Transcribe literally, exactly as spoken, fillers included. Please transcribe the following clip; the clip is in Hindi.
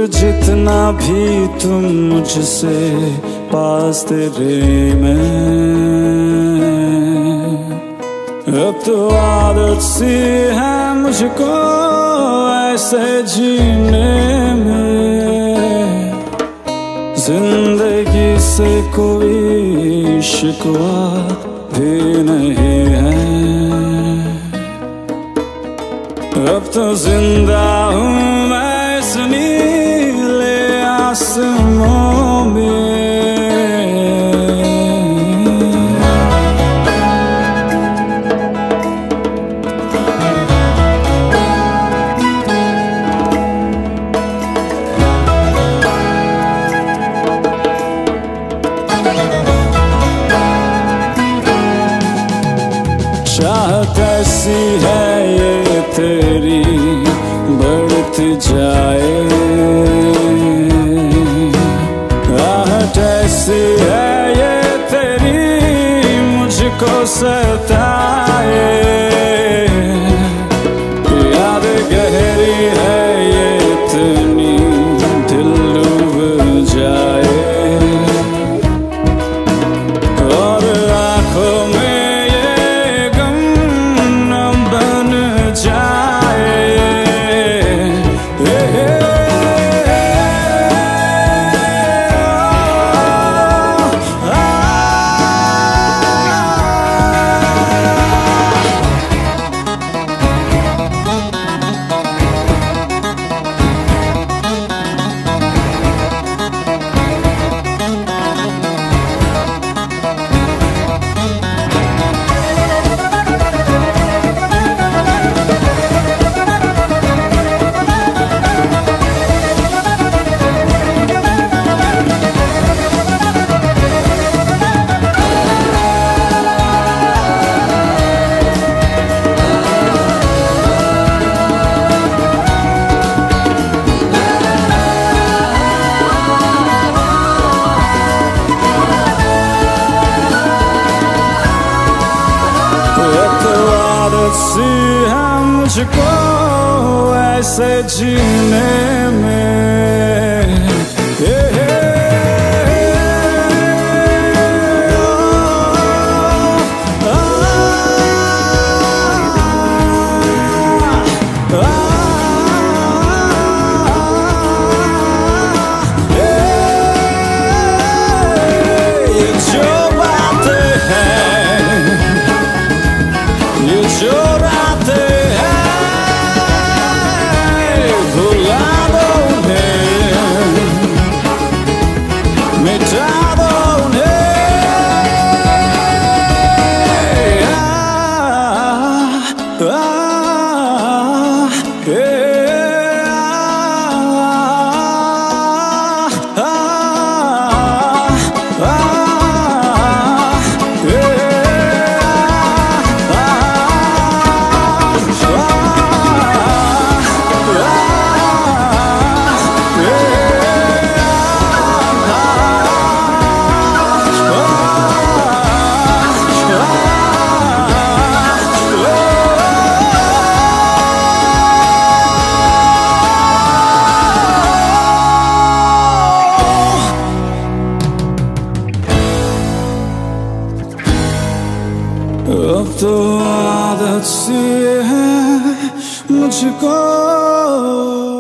जितना भी तुम मुझसे पास तेरे में, अब तो आदत सी है मुझको ऐसे जीने में। जिंदगी से कोई शिकवा भी नहीं है, अब तो जिंदा हूँ मैं इस नीले आसमां में। चाहत ऐसी है ये तेरी बढ़ती जाए, आहट ऐसी है ये तेरी मुझको सताए। याद गहरी है ये इतनी दिल डूब जाए, और आँखों में सी है मुझको ऐसे जीने में। ये जो बातें हैं, ये जो अब तो आदत सी है मुझको